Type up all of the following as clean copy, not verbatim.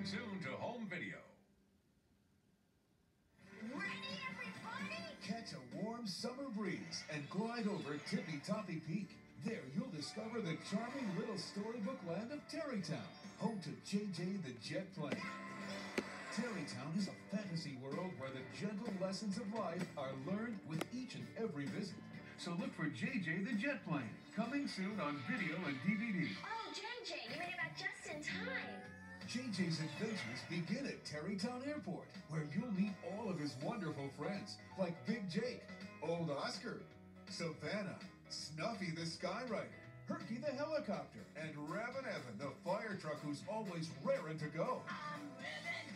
soon to home video. Ready, everybody? Catch a warm summer breeze and glide over Tippy Toppy Peak. There you'll discover the charming little storybook land of Terrytown, home to JJ the Jet Plane. Terrytown is a fantasy world where the gentle lessons of life are learned with each and every visit. So look for JJ the Jet Plane, coming soon on video and DVD. Oh, JJ, you made it back just in time. JJ's adventures begin at Terrytown Airport, where you'll meet all of his wonderful friends, like Big Jake, Old Oscar, Savannah, Snuffy the Skyrider, Herky the Helicopter, and Rabbit Evan the fire truck who's always raring to go. I'm Evan,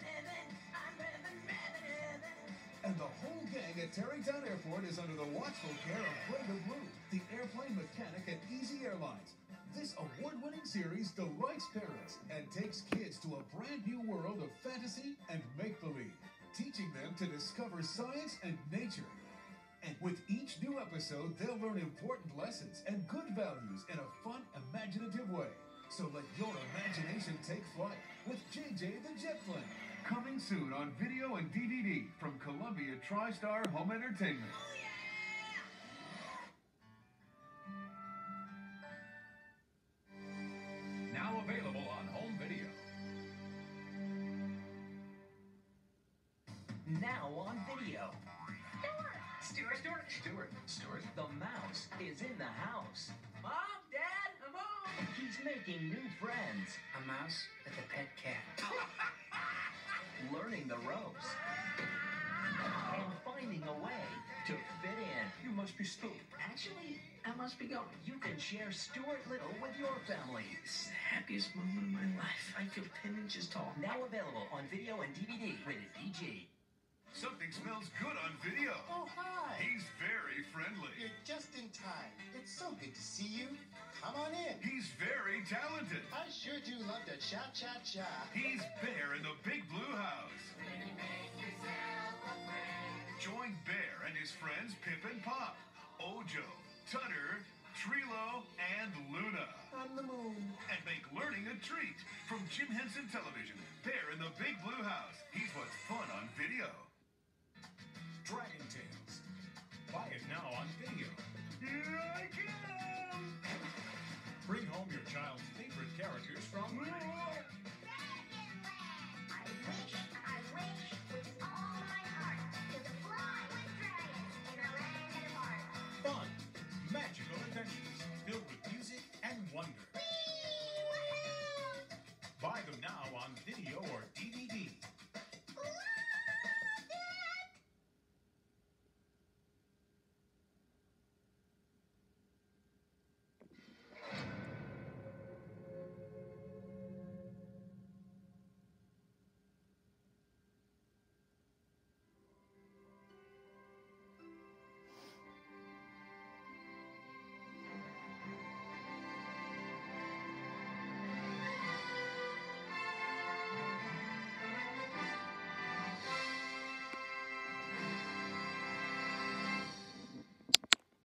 And the whole gang at Terrytown Airport is under the watchful care of Brenda Blue, the airplane mechanic at Easy Airlines. This award-winning series delights parents and takes kids to a brand new world of fantasy and make-believe, teaching them to discover science and nature. And with each new episode, they'll learn important lessons and good values in a fun, imaginative way. So let your imagination take flight with JJ the Jet Plane. Coming soon on video and DVD from Columbia TriStar Home Entertainment. Oh, yeah! Now available on home video. Now on video. Stuart. The mouse is in the house. Mom, Dad, I'm home. He's making new friends, A mouse with a pet cat. learning the ropes, and finding a way to fit in. You must be stupid. Actually, I must be going. You can share Stuart Little with your family. It's the happiest moment of my life. I feel 10 inches tall. Now available on video and DVD, rated PG. Something smells good on video. Oh, hi. He's very friendly. You're just in time. It's so good to see you. Come on in. He's very talented. I sure do love to cha-cha-cha. He's Bear in the Big Blue House. Join Bear and his friends Pip and Pop, Ojo, Tutter, Trilo, and Luna. On the moon. And make learning a treat. From Jim Henson Television, Bear in the Big Blue House. He's what's fun on video. Dragon Tales. Buy it now on video. Here I come! Bring home your child's favorite characters from